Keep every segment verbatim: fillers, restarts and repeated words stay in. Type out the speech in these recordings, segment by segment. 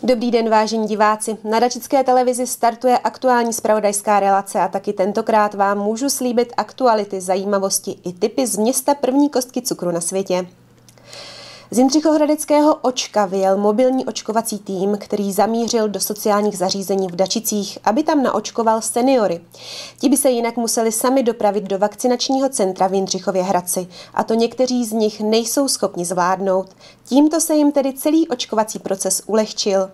Dobrý den, vážení diváci. Na Dačické televizi startuje aktuální zpravodajská relace a taky tentokrát vám můžu slíbit aktuality, zajímavosti i tipy z města první kostky cukru na světě. Z Jindřichohradeckého Očka vyjel mobilní očkovací tým, který zamířil do sociálních zařízení v Dačicích, aby tam naočkoval seniory. Ti by se jinak museli sami dopravit do vakcinačního centra v Jindřichově Hradci, a to někteří z nich nejsou schopni zvládnout. Tímto se jim tedy celý očkovací proces ulehčil.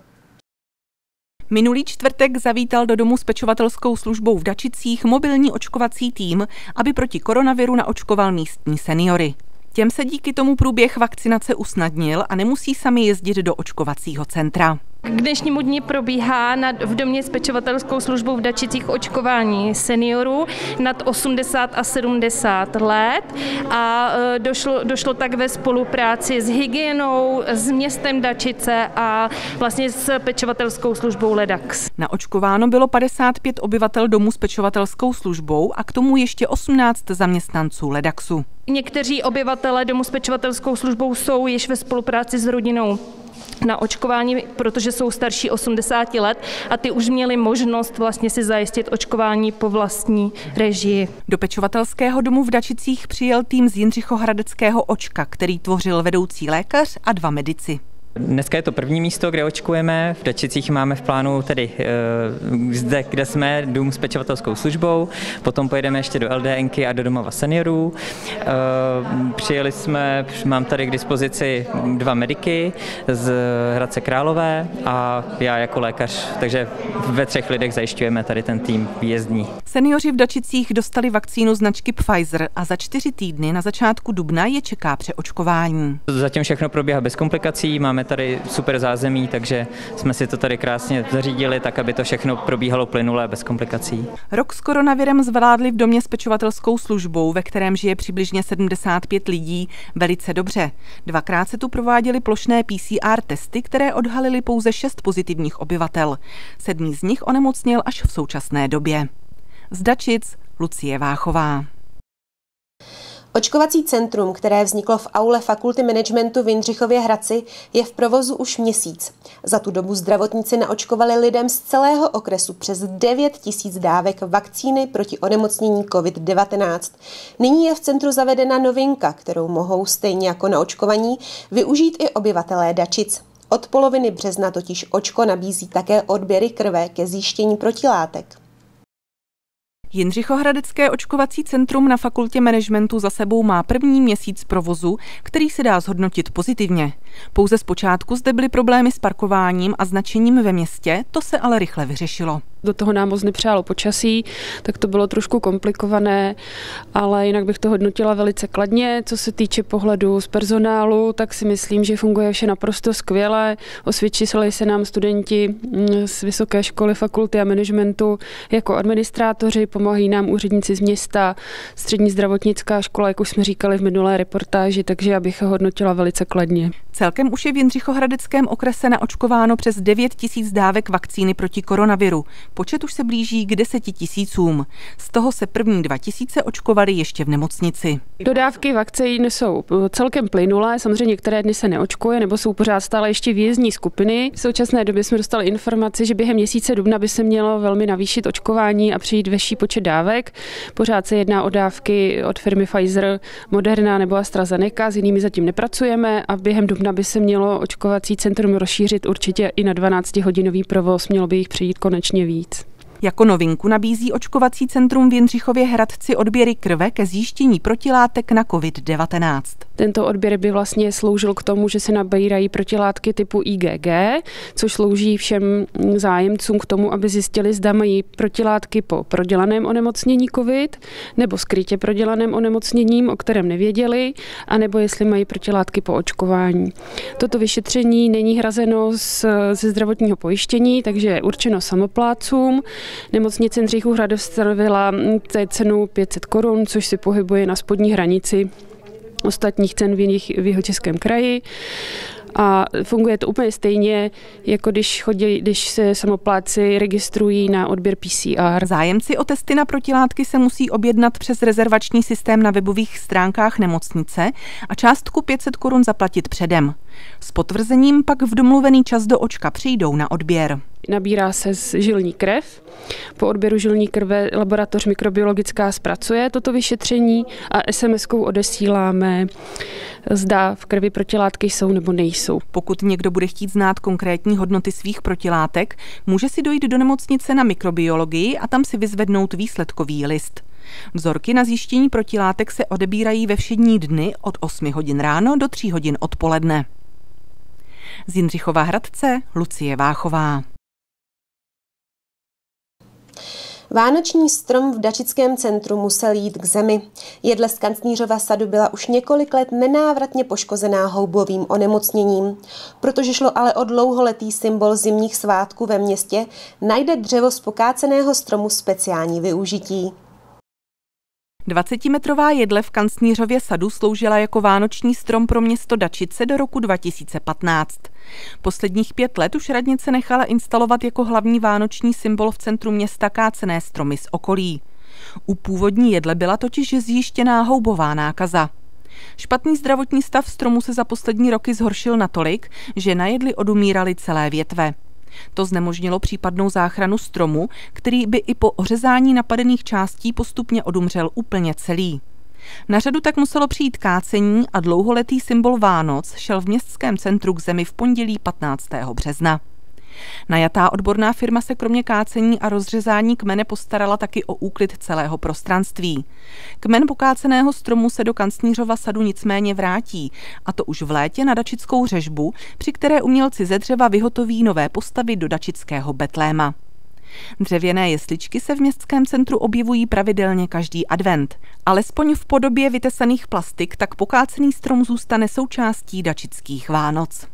Minulý čtvrtek zavítal do domu s pečovatelskou službou v Dačicích mobilní očkovací tým, aby proti koronaviru naočkoval místní seniory. Těm se díky tomu průběh vakcinace usnadnil a nemusí sami jezdit do očkovacího centra. K dnešnímu dni probíhá nad, v domě s pečovatelskou službou v Dačicích očkování seniorů nad osmdesát a sedmdesát let a došlo, došlo tak ve spolupráci s hygienou, s městem Dačice a vlastně s pečovatelskou službou Ledax. Naočkováno bylo padesát pět obyvatel domu s pečovatelskou službou a k tomu ještě osmnáct zaměstnanců Ledaxu. Někteří obyvatelé domu s pečovatelskou službou jsou již ve spolupráci s rodinou na očkování, protože jsou starší osmdesáti let a ty už měli možnost vlastně si zajistit očkování po vlastní režii. Do pečovatelského domu v Dačicích přijel tým z Jindřichohradeckého Očka, který tvořil vedoucí lékař a dva medici. Dneska je to první místo, kde očkujeme. V Dačicích máme v plánu tedy e, zde, kde jsme, dům s pečovatelskou službou. Potom pojedeme ještě do LDNky a do domova seniorů. E, přijeli jsme, mám tady k dispozici dva mediky z Hradce Králové a já jako lékař, takže ve třech lidech zajišťujeme tady ten tým výjezdní. Seniori v Dačicích dostali vakcínu značky Pfizer a za čtyři týdny na začátku dubna je čeká přeočkování. Zatím všechno probíhá bez komplikací, máme tady super zázemí, takže jsme si to tady krásně zařídili, tak aby to všechno probíhalo plynule bez komplikací. Rok s koronavirem zvládli v domě s pečovatelskou službou, ve kterém žije přibližně sedmdesát pět lidí, velice dobře. Dvakrát se tu prováděly plošné P C R testy, které odhalily pouze šest pozitivních obyvatel. Sedmý z nich onemocněl až v současné době. Z Dačic Lucie Váchová. Očkovací centrum, které vzniklo v aule Fakulty managementu v Jindřichově Hradci, je v provozu už měsíc. Za tu dobu zdravotníci naočkovali lidem z celého okresu přes devět tisíc dávek vakcíny proti onemocnění covid devatenáct. Nyní je v centru zavedena novinka, kterou mohou stejně jako na očkovaní využít i obyvatelé Dačic. Od poloviny března totiž Očko nabízí také odběry krve ke zjištění protilátek. Jindřichohradecké očkovací centrum na fakultě managementu za sebou má první měsíc provozu, který se dá zhodnotit pozitivně. Pouze zpočátku zde byly problémy s parkováním a značením ve městě, to se ale rychle vyřešilo. Do toho nám moc nepřálo počasí, tak to bylo trošku komplikované, ale jinak bych to hodnotila velice kladně. Co se týče pohledu z personálu, tak si myslím, že funguje vše naprosto skvěle. Osvědčili se nám studenti z vysoké školy fakulty a managementu jako administrátoři, pomáhají nám úředníci z města, střední zdravotnická škola, jak už jsme říkali v minulé reportáži, takže já bych ho hodnotila velice kladně. Celkem už je v Jindřichohradeckém okrese naočkováno přes devět tisíc dávek vakcíny proti koronaviru. Počet už se blíží k deseti tisícům. Z toho se první dva tisíce očkovali ještě v nemocnici. Dodávky vakcín jsou celkem plynulé, samozřejmě některé dny se neočkuje, nebo jsou pořád stále ještě výjezdní skupiny. V současné době jsme dostali informaci, že během měsíce dubna by se mělo velmi navýšit očkování a přijít vyšší počet dávek. Pořád se jedná o dávky od firmy Pfizer, Moderna nebo AstraZeneca, s jinými zatím nepracujeme a během dubna by se mělo očkovací centrum rozšířit určitě i na dvanáctihodinový provoz, mělo by jich přijít konečně víc. Jako novinku nabízí očkovací centrum v Jindřichově Hradci odběry krve ke zjištění protilátek na covid devatenáct. Tento odběr by vlastně sloužil k tomu, že se nabírají protilátky typu I G G, což slouží všem zájemcům k tomu, aby zjistili, zda mají protilátky po prodělaném onemocnění covid, nebo skrytě prodělaném onemocněním, o kterém nevěděli, anebo jestli mají protilátky po očkování. Toto vyšetření není hrazeno z, ze zdravotního pojištění, takže je určeno samoplátcům. Nemocnice Jindřichův stanovila cenu pět set korun, což si pohybuje na spodní hranici ostatních cen v jiných v Jihočeském kraji. A funguje to úplně stejně, jako když chodí, když se samopláci registrují na odběr P C R. Zájemci o testy na protilátky se musí objednat přes rezervační systém na webových stránkách nemocnice a částku pět set korun zaplatit předem. S potvrzením pak v domluvený čas do očka přijdou na odběr. Nabírá se z žilní krev. Po odběru žilní krve laboratoř mikrobiologická zpracuje toto vyšetření a es em eskou odesíláme, zda v krvi protilátky jsou nebo nejsou. Pokud někdo bude chtít znát konkrétní hodnoty svých protilátek, může si dojít do nemocnice na mikrobiologii a tam si vyzvednout výsledkový list. Vzorky na zjištění protilátek se odebírají ve všední dny od osmi hodin ráno do tří hodin odpoledne. Z Jindřichova Hradce Lucie Váchová. Vánoční strom v Dačickém centru musel jít k zemi. Jedle z Kancnířova sadu byla už několik let nenávratně poškozená houbovým onemocněním. Protože šlo ale o dlouholetý symbol zimních svátků ve městě, najde dřevo z pokáceného stromu speciální využití. dvacetimetrová jedle v Kancnířově sadu sloužila jako vánoční strom pro město Dačice do roku dva tisíce patnáct. Posledních pět let už radnice nechala instalovat jako hlavní vánoční symbol v centru města kácené stromy z okolí. U původní jedle byla totiž zjištěná houbová nákaza. Špatný zdravotní stav stromu se za poslední roky zhoršil natolik, že na jedli odumíraly celé větve. To znemožnilo případnou záchranu stromu, který by i po ořezání napadených částí postupně odumřel úplně celý. Na řadu tak muselo přijít kácení a dlouholetý symbol Vánoc šel v městském centru k zemi v pondělí patnáctého března. Najatá odborná firma se kromě kácení a rozřezání kmene postarala taky o úklid celého prostranství. Kmen pokáceného stromu se do Kancnířova sadu nicméně vrátí, a to už v létě na dačickou řežbu, při které umělci ze dřeva vyhotoví nové postavy do dačického betléma. Dřevěné jesličky se v městském centru objevují pravidelně každý advent. Alespoň v podobě vytesaných plastik tak pokácený strom zůstane součástí dačických Vánoc.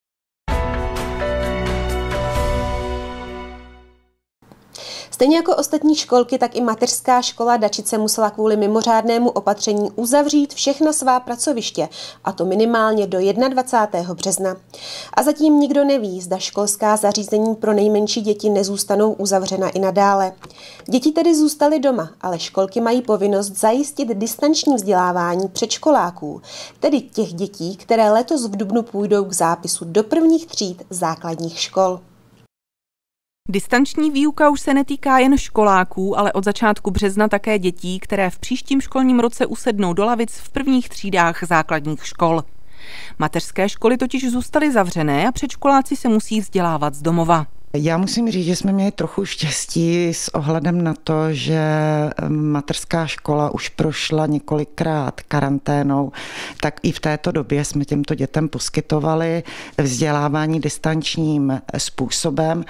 Stejně jako ostatní školky, tak i mateřská škola Dačice musela kvůli mimořádnému opatření uzavřít všechna svá pracoviště, a to minimálně do dvacátého prvního března. A zatím nikdo neví, zda školská zařízení pro nejmenší děti nezůstanou uzavřena i nadále. Děti tedy zůstaly doma, ale školky mají povinnost zajistit distanční vzdělávání předškoláků, tedy těch dětí, které letos v dubnu půjdou k zápisu do prvních tříd základních škol. Distanční výuka už se netýká jen školáků, ale od začátku března také dětí, které v příštím školním roce usednou do lavic v prvních třídách základních škol. Mateřské školy totiž zůstaly zavřené a předškoláci se musí vzdělávat z domova. Já musím říct, že jsme měli trochu štěstí s ohledem na to, že mateřská škola už prošla několikrát karanténou, tak i v této době jsme těmto dětem poskytovali vzdělávání distančním způsobem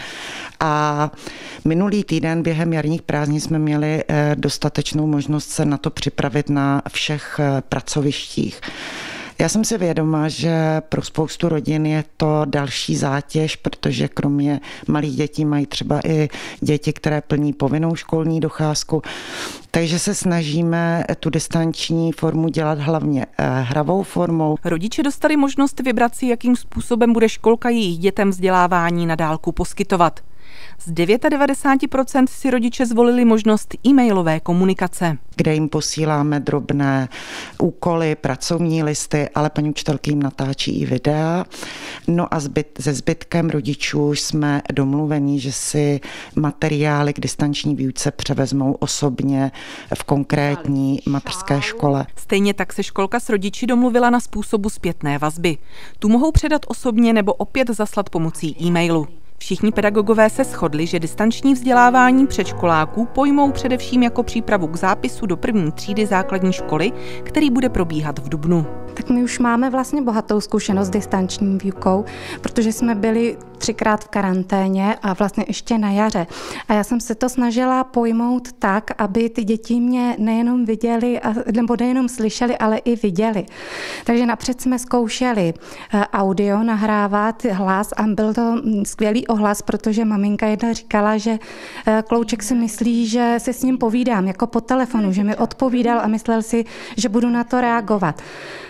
a minulý týden během jarních prázdnin jsme měli dostatečnou možnost se na to připravit na všech pracovištích. Já jsem si vědoma, že pro spoustu rodin je to další zátěž, protože kromě malých dětí mají třeba i děti, které plní povinnou školní docházku. Takže se snažíme tu distanční formu dělat hlavně hravou formou. Rodiče dostali možnost vybrat si, jakým způsobem bude školka jejich dětem vzdělávání na dálku poskytovat. Z devadesát devět procent si rodiče zvolili možnost e-mailové komunikace, kde jim posíláme drobné úkoly, pracovní listy, ale paní učitelky jim natáčí i videa. No a zbyt, se zbytkem rodičů jsme domluvení, že si materiály k distanční výuce převezmou osobně v konkrétní mateřské škole. Stejně tak se školka s rodiči domluvila na způsobu zpětné vazby. Tu mohou předat osobně nebo opět zaslat pomocí e-mailu. Všichni pedagogové se shodli, že distanční vzdělávání předškoláků pojmou především jako přípravu k zápisu do první třídy základní školy, který bude probíhat v dubnu. Tak my už máme vlastně bohatou zkušenost s distanční výukou, protože jsme byli třikrát v karanténě a vlastně ještě na jaře. A já jsem se to snažila pojmout tak, aby ty děti mě nejenom viděli, nebo nejenom slyšeli, ale i viděli. Takže napřed jsme zkoušeli audio nahrávat hlas a byl to skvělý ohlas, protože maminka jedna říkala, že Klouček si myslí, že se s ním povídám jako po telefonu, že mi odpovídal a myslel si, že budu na to reagovat.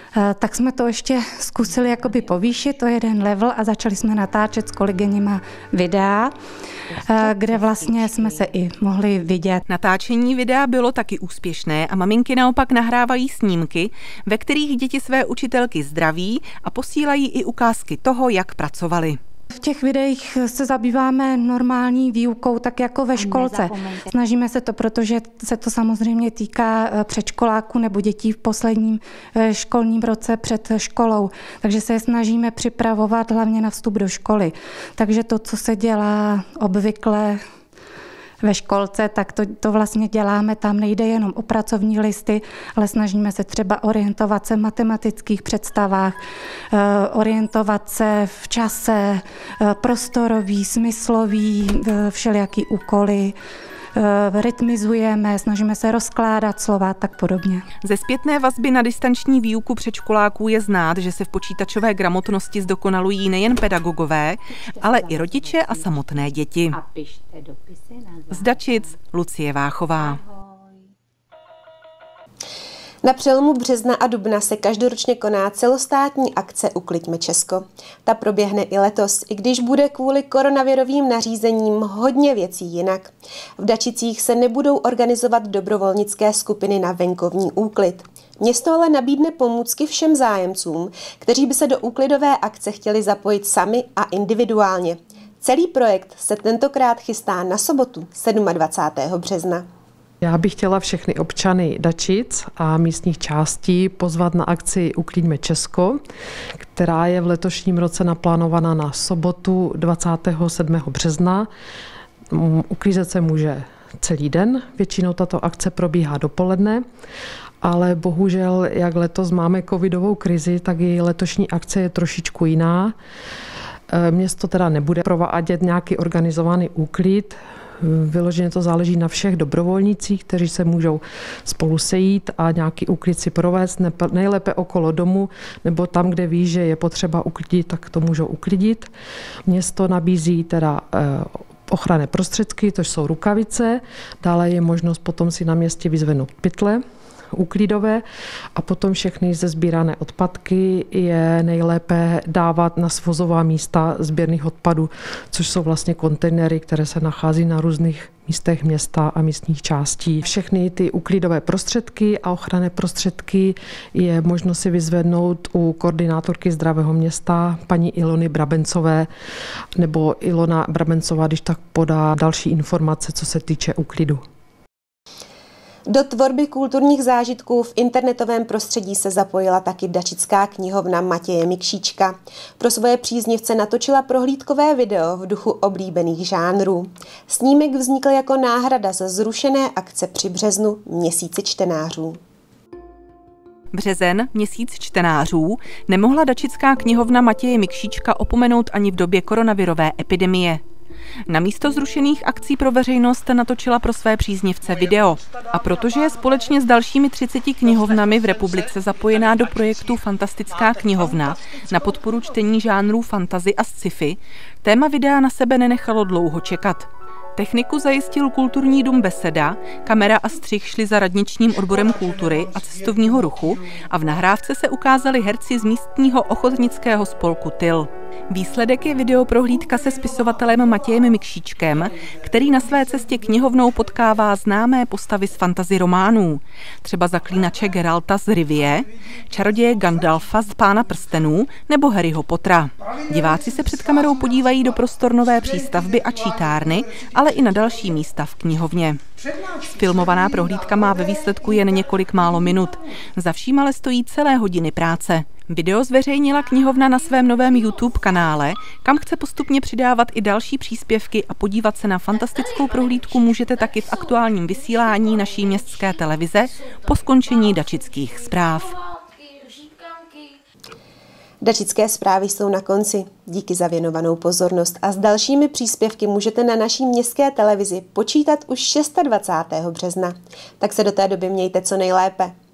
Tak jsme to ještě zkusili jakoby povýšit, to je jeden level a začali jsme natáčet s kolegyněma videa, kde vlastně jsme se i mohli vidět. Natáčení videa bylo taky úspěšné a maminky naopak nahrávají snímky, ve kterých děti své učitelky zdraví a posílají i ukázky toho, jak pracovali. V těch videích se zabýváme normální výukou, tak jako ve školce. Snažíme se to, protože se to samozřejmě týká předškoláků nebo dětí v posledním školním roce před školou. Takže se je snažíme připravovat hlavně na vstup do školy. Takže to, co se dělá obvykle ve školce, tak to, to vlastně děláme. Tam nejde jenom o pracovní listy, ale snažíme se třeba orientovat se v matematických představách, orientovat se v čase, prostorový, smyslový, všelijaký úkoly. Rytmizujeme, snažíme se rozkládat slova, tak podobně. Ze zpětné vazby na distanční výuku předškoláků je znát, že se v počítačové gramotnosti zdokonalují nejen pedagogové, ale i rodiče a samotné děti. Z Dačic Lucie Váchová. Na přelomu března a dubna se každoročně koná celostátní akce Ukliďme Česko. Ta proběhne i letos, i když bude kvůli koronavirovým nařízením hodně věcí jinak. V Dačicích se nebudou organizovat dobrovolnické skupiny na venkovní úklid. Město ale nabídne pomůcky všem zájemcům, kteří by se do úklidové akce chtěli zapojit sami a individuálně. Celý projekt se tentokrát chystá na sobotu dvacátého sedmého března. Já bych chtěla všechny občany Dačic a místních částí pozvat na akci Uklidíme Česko, která je v letošním roce naplánovaná na sobotu dvacátého sedmého března. Uklízet se může celý den, většinou tato akce probíhá dopoledne, ale bohužel, jak letos máme covidovou krizi, tak i letošní akce je trošičku jiná. Město teda nebude provádět nějaký organizovaný úklid. Vyloženě to záleží na všech dobrovolnících, kteří se můžou spolu sejít a nějaký úklid si provést, nejlépe okolo domu, nebo tam, kde ví, že je potřeba uklidit, tak to můžou uklidit. Město nabízí teda ochranné prostředky, to jsou rukavice, dále je možnost potom si na městě vyzvednout pytle úklidové a potom všechny zesbírané odpadky je nejlépe dávat na svozová místa sběrných odpadů, což jsou vlastně kontejnery, které se nachází na různých místech města a místních částí. Všechny ty úklidové prostředky a ochranné prostředky je možno si vyzvednout u koordinátorky Zdravého města, paní Ilony Brabencové, nebo Ilona Brabencová, když tak podá další informace, co se týče úklidu. Do tvorby kulturních zážitků v internetovém prostředí se zapojila taky dačická knihovna Matěje Mikšíčka. Pro svoje příznivce natočila prohlídkové video v duchu oblíbených žánrů. Snímek vznikl jako náhrada za zrušené akce při březnu Měsíci čtenářů. Březen, Měsíc čtenářů, nemohla dačická knihovna Matěje Mikšíčka opomenout ani v době koronavirové epidemie. Na místo zrušených akcí pro veřejnost natočila pro své příznivce video. A protože je společně s dalšími třiceti knihovnami v republice zapojená do projektu Fantastická knihovna na podporu čtení žánrů fantasy a sci-fi, téma videa na sebe nenechalo dlouho čekat. Techniku zajistil kulturní dům Beseda, kamera a střih šli za radničním odborem kultury a cestovního ruchu a v nahrávce se ukázali herci z místního ochotnického spolku Tyl. Výsledek je videoprohlídka se spisovatelem Matějem Mikšíčkem, který na své cestě knihovnou potkává známé postavy z fantasy románů, třeba zaklínače Geralta z Rivie, čaroděje Gandalfa z Pána prstenů nebo Harryho Pottera. Diváci se před kamerou podívají do prostor nové přístavby a čítárny, ale i na další místa v knihovně. Filmovaná prohlídka má ve výsledku jen několik málo minut. Za vším ale stojí celé hodiny práce. Video zveřejnila knihovna na svém novém YouTube kanále, kam chce postupně přidávat i další příspěvky a podívat se na fantastickou prohlídku můžete taky v aktuálním vysílání naší městské televize po skončení dačických zpráv. Dačické zprávy jsou na konci. Díky za věnovanou pozornost a s dalšími příspěvky můžete na naší městské televizi počítat už dvacátého šestého března. Tak se do té doby mějte co nejlépe.